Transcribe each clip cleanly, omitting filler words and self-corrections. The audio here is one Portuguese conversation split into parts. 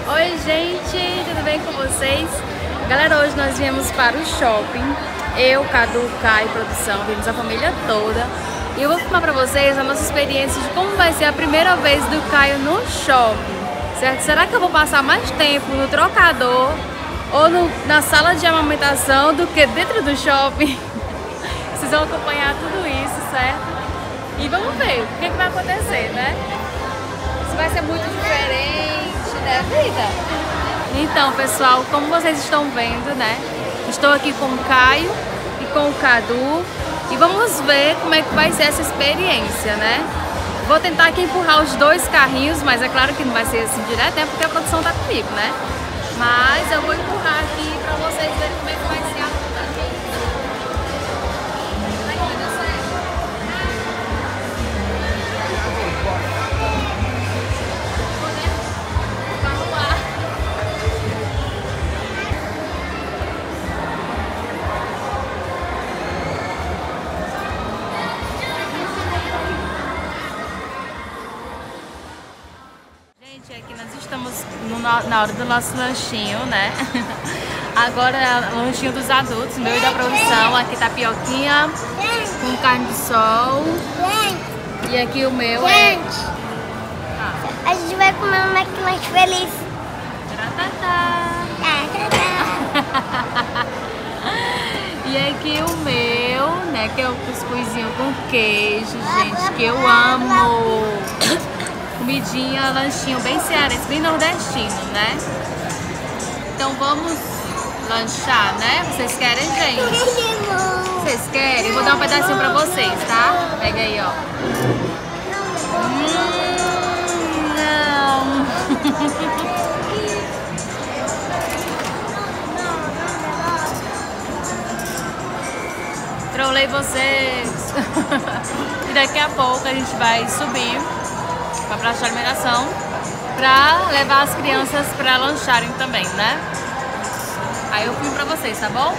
Oi gente, tudo bem com vocês? Galera, hoje nós viemos para o shopping. Eu, Cadu, Caio, produção, vimos a família toda. E eu vou filmar para vocês a nossa experiência de como vai ser a primeira vez do Caio no shopping, certo? Será que eu vou passar mais tempo no trocador ou na sala de amamentação do que dentro do shopping? Vocês vão acompanhar tudo isso, certo? E vamos ver o que vai acontecer, né? Se vai ser muito diferente, né, vida? Então, pessoal, como vocês estão vendo, né? Estou aqui com o Caio e com o Cadu e vamos ver como é que vai ser essa experiência, né? Vou tentar aqui empurrar os dois carrinhos, mas é claro que não vai ser assim direto, né? Porque a produção tá comigo, né? Mas eu vou empurrar aqui pra vocês verem como é que vai ser a luta. Gente, aqui nós estamos na hora do nosso lanchinho, né? Agora é o lanchinho dos adultos, meu e da produção. Aqui tá pioquinha com carne de sol. E aqui o meu é... A gente vai comer um McLanche feliz. E aqui o meu, né? Que é o cuscuzinho com queijo, gente, que eu amo. Comidinha, lanchinho bem cearense, bem nordestino, né? Então vamos lanchar, né? Vocês querem, gente? Vocês querem? Eu vou dar um pedacinho pra vocês, tá? Pega aí, ó. Não! Trolei vocês! E daqui a pouco a gente vai subir para a praça de alimentação para levar as crianças para lancharem também, né? Aí eu filmo para vocês, tá bom?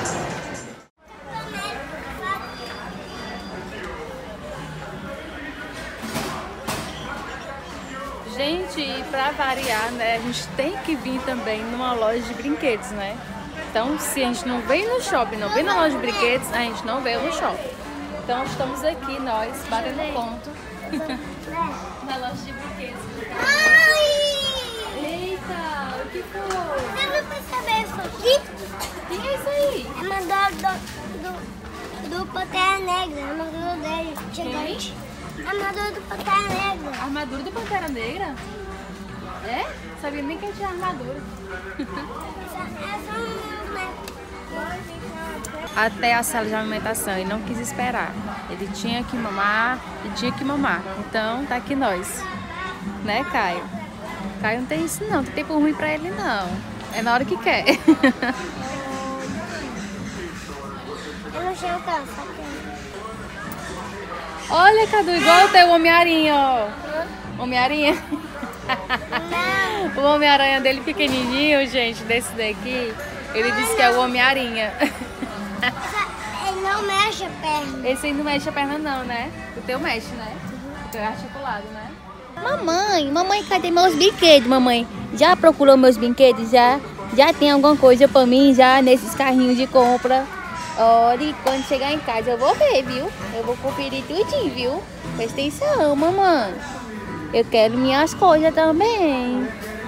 Gente, para variar, né? A gente tem que vir também numa loja de brinquedos, né? Então, se a gente não vem no shopping, não vem na loja de brinquedos, a gente não veio no shopping. Então, estamos aqui, nós, batendo ponto. Na loja de brinquedos. Ai! Eita, o que foi? Eu não percebi isso aqui. Quem é isso aí? É armadura do Pantera Negra. Armadura dele. Gigante. Armadura do Pantera Negra. Armadura do Pantera Negra? É? Sabia nem que tinha armadura. Até a sala de alimentação e não quis esperar. Ele tinha que mamar e tinha que mamar. Então tá aqui nós. Né, Caio? Caio não tem isso não, não tem tempo ruim pra ele não. É na hora que quer. Eu não chego tanto. Olha, Cadu, igual o teu Homem-Aranha, ó. Homem-Aranha. O Homem-Aranha dele pequenininho, gente, desse daqui. Ele disse que é o Homem-Aranha. Ele não mexe a perna. Esse aí não mexe a perna não, né? O teu mexe, né? O teu é articulado, né? Mamãe, cadê meus brinquedos, mamãe? Já procurou meus brinquedos? Já tem alguma coisa pra mim já nesses carrinhos de compra? Olha, e quando chegar em casa eu vou ver, viu? Eu vou conferir tudinho, viu? Presta atenção, mamãe. Eu quero minhas coisas também.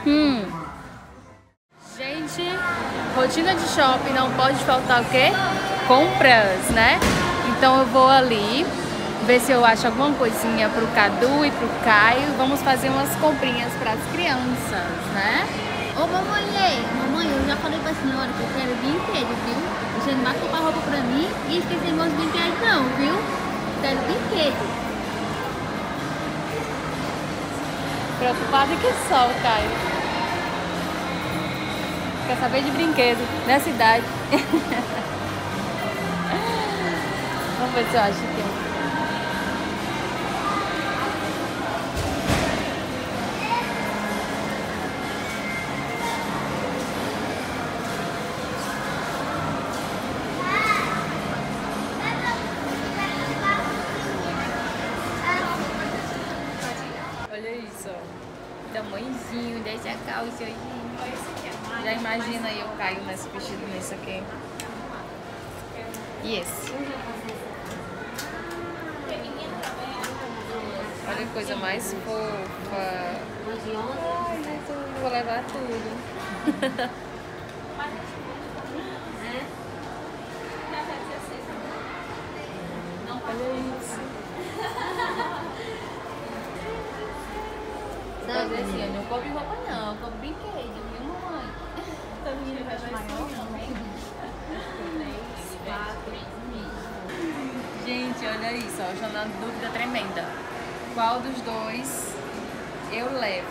Gente, rotina de shopping não pode faltar o quê? Compras, né? Então eu vou ali ver se eu acho alguma coisinha pro Cadu e pro Caio. Vamos fazer umas comprinhas pras crianças, né? Ô mamãe, eu já falei pra senhora que eu quero brinquedo, viu? Você não vai comprar roupa pra mim e esquecer meus brinquedos não, viu? Quero brinquedo. Preocupado que só, Caio. Quer saber de brinquedo nessa idade. Vamos ver se eu acho aqui. Olha isso, ó. Tamanhozinho dessa calça aí. Já imagina aí o Caio nesse vestido, nesse aqui. E esse. Olha que coisa mais fofa. Ai, Jesus, vou levar tudo. Olha isso. Fazer assim, eu não compro roupa não, eu compro brinquedo, viu, mamãe? Gente, olha isso, ó, estou na dúvida tremenda. Qual dos dois eu levo?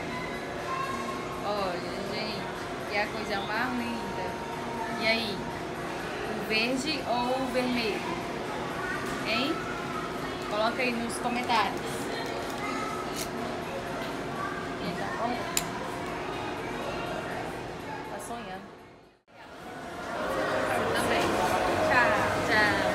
Olha, gente, que é a coisa mais linda. E aí, o verde ou o vermelho? Hein? Coloca aí nos comentários. E tá bom? Tá sonhando. Você também. Tchau. Tchau.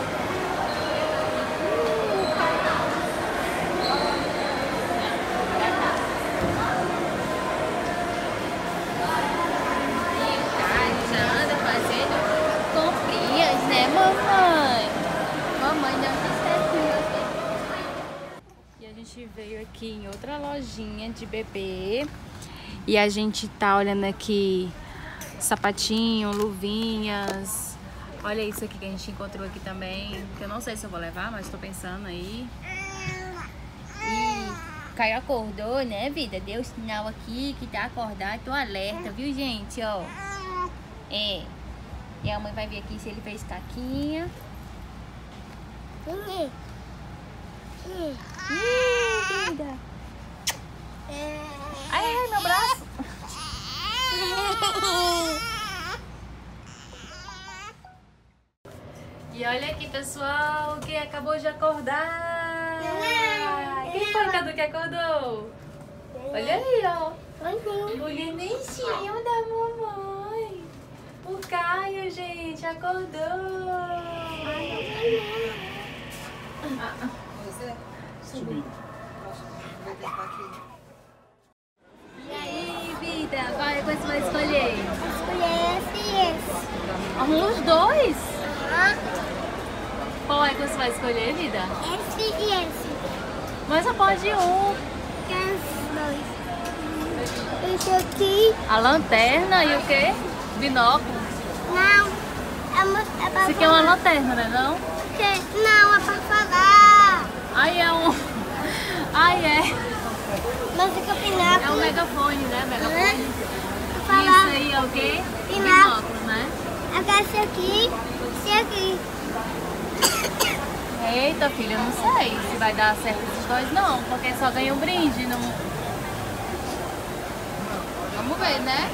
Comprinhas, né, mamãe? Mamãe não esquece. E a gente veio aqui em outra lojinha de bebê. E a gente tá olhando aqui sapatinho, luvinhas. Olha isso aqui que a gente encontrou aqui também. Que eu não sei se eu vou levar, mas tô pensando aí. E Caio acordou, né, vida? Deu sinal aqui que tá acordado. Tô alerta, viu, gente? Ó. É. E a mãe vai ver aqui se ele fez caquinha. Vida. Ai, meu braço. E olha aqui, pessoal, quem acabou de acordar. Quem foi, Cadu, que acordou? Olha aí, ó. O nenenzinho da mamãe. O Caio, gente, acordou. Subindo. E aí, vida, qual é que você vai escolher? Escolher esse e esse. Os dois? Ah, Qual é que você vai escolher, vida? esse e esse. Mas só pode um. Quer os dois. Esse aqui. A lanterna e o quê? Binóculo. Não. É pra Isso aqui é uma falar. lanterna, né não? Não, é pra falar. Aí é um... Ai, é. Mas fica É um pináculo. megafone, né? Megafone. Pra E isso falar. aí é o quê? Binóculo. Binóculo, né? Eu quero esse aqui. Esse aqui. Eita, filha, eu não sei se vai dar certo esses dois não, porque só ganha um brinde, não... Vamos ver, né?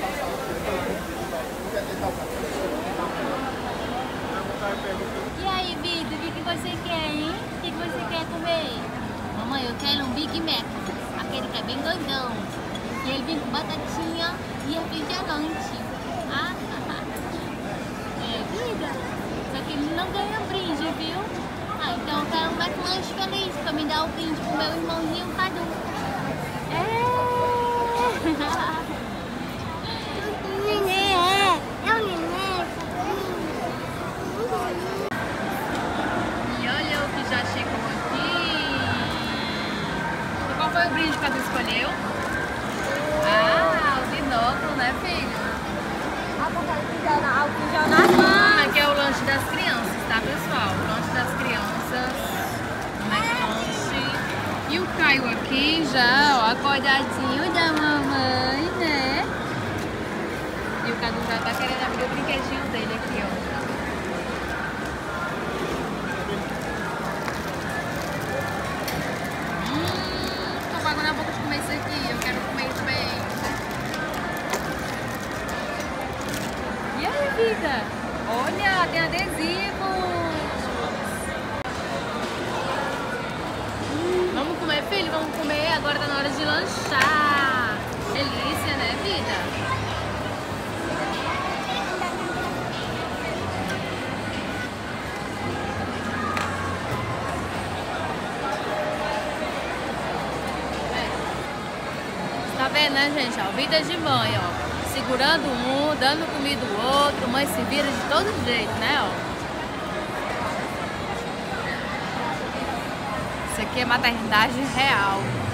E aí, vida, o que você quer, hein? O que você quer comer? Mamãe, eu quero um Big Mac. Aquele que é bem doidão. E ele vem com batatinha e refrigerante. Ah, é, vida. Só que ele não ganha brinde, viu? Ah, então eu quero um McLanche feliz pra me dar o brinde pro meu irmãozinho Cadu. O neném é o neném. E olha o que já chegou aqui. E qual foi o brinde que a Cadu escolheu? Ah, o binóculo, né, filho? Aqui é o lanche das crianças, tá, pessoal? O lanche das crianças, McLanche. E o Caio aqui já, ó, acordadinho da mamãe, né? E o Cadu já tá querendo abrir o brinquedinho dele aqui, ó. Tô com água na boca de comer isso aqui, eu quero comer também. E aí, vida? Olha, tem adesivos. Vamos comer, filho? Vamos comer. Agora tá na hora de lanchar. Delícia, né, vida? Tá vendo, né, gente? Ó, vida de mãe, ó. segurando um, dando comida o outro, mãe se vira de todo jeito, né? Ó. Isso aqui é maternidade real.